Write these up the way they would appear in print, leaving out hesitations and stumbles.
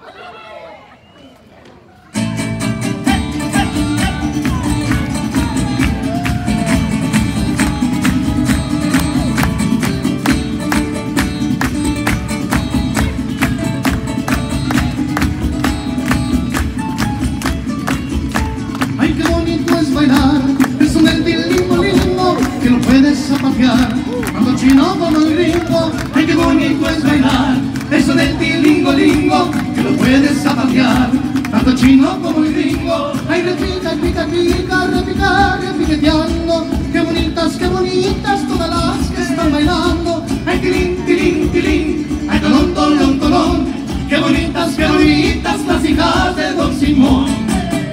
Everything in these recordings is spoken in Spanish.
Ay, qué bonito es bailar, es un tilingo lindo que lo puedes zapatear, tanto chino como el gringo. Ay, qué bonito es bailar, es un tilingo lingo que lo puedes zapatear, tanto chino como el gringo. Ay, repica, pica, pica, repica, repiqueteando, qué bonitas todas las que están bailando. Ay, tilín, tilín, tilín, ay, tolón, tolón, tolón, qué bonitas las hijas de Don Simón.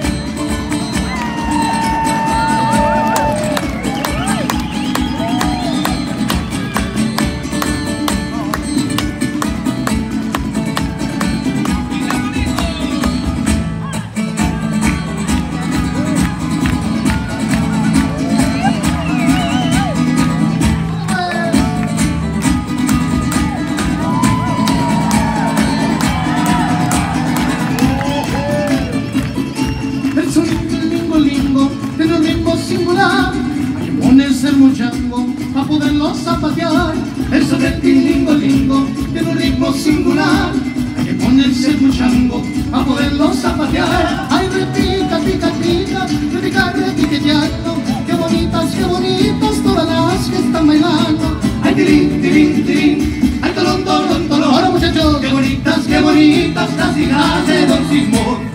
Tiene un ritmo singular, hay que ponerse el mochango para poderlo zapatear. Eso del tilingo lingo tiene un ritmo singular, hay que ponerse el mochango para poderlo zapatear. Ay, repica, pica, pica, repica, repiqueteando, qué bonitas todas las que están bailando. Ay, tilín, tilín, tilín, ay, tolón, tolón, tolón. Ahora muchachos, qué bonitas las hijas de Don Simón.